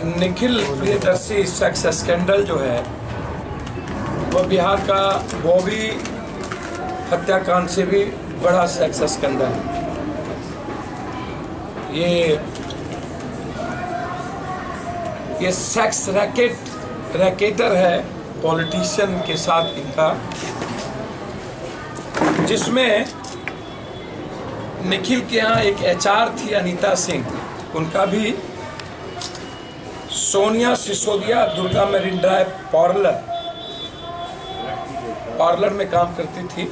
Nikhil Priyadarshi sex scandal जो है वह बिहार का बॉबी हत्याकांड से भी बड़ा सेक्स स्कैंडल है। ये सेक्स रैकेटर है पॉलिटिशियन के साथ इनका, जिसमें निखिल के यहाँ एक एचआर थी अनीता सिंह, उनका भी Sonia Sisodia Durga Marine Drive parlour में काम करती थी।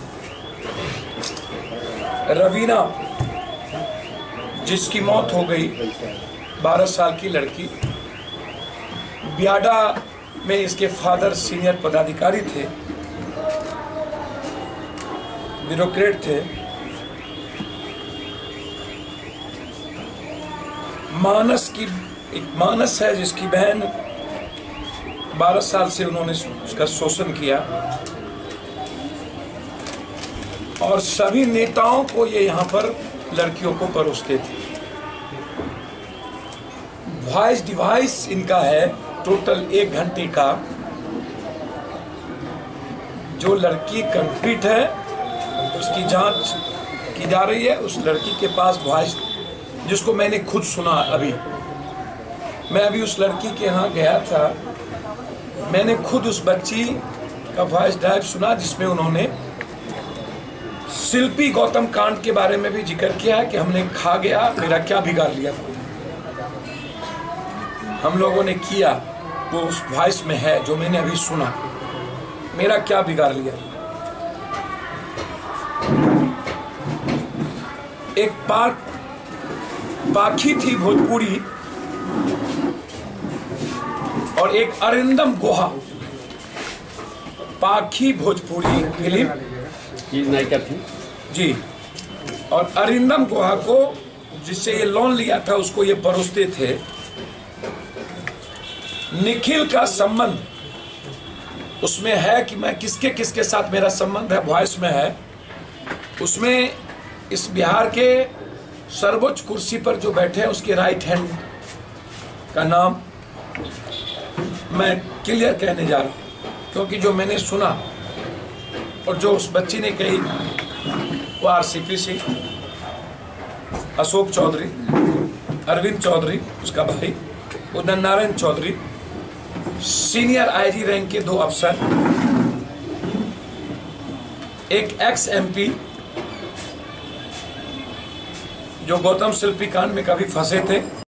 रवीना जिसकी मौत हो गई, 12 साल की लड़की, बियाडा में इसके फादर सीनियर पदाधिकारी थे, ब्यूरोक्रेट थे। मानस है जिसकी बहन 12 साल से उन्होंने उसका शोषण किया, और सभी नेताओं को ये यहाँ पर लड़कियों को परोसते थे। वॉइस डिवाइस इनका है टोटल 1 घंटे का, जो लड़की कंप्लीट है उसकी जांच की जा रही है। उस लड़की के पास वॉइस, जिसको मैंने खुद सुना, मैं अभी उस लड़की के यहाँ गया था, मैंने खुद उस बच्ची का वॉइस ड्राइव सुना, जिसमें उन्होंने शिल्पी गौतम कांड के बारे में भी जिक्र किया है कि हमने खा गया, मेरा क्या बिगाड़ लिया, हम लोगों ने किया, वो उस वॉइस में है जो मैंने अभी सुना, मेरा क्या बिगाड़ लिया। एक पाखी थी भोजपुरी और एक अरिंदम गुहा, पाखी भोजपुरी फिल्म नायिका थी जी, और अरिंदम गुहा को जिससे ये लोन लिया था उसको ये परोसते थे। निखिल का संबंध उसमें है कि मैं किसके साथ मेरा संबंध है, वॉइस में है। उसमें इस बिहार के सर्वोच्च कुर्सी पर जो बैठे हैं उसके राइट हैंड का नाम मैं क्लियर कहने जा रहा हूँ, क्योंकि जो मैंने सुना और जो उस बच्ची ने कही वो आरसीपी सिंह, अशोक चौधरी, अरविंद चौधरी उसका भाई, Uday Narayan Chaudhary, senior IG rank के 2 अफसर, एक एक्स एमपी जो गौतम शिल्पी कांड में कभी फंसे थे।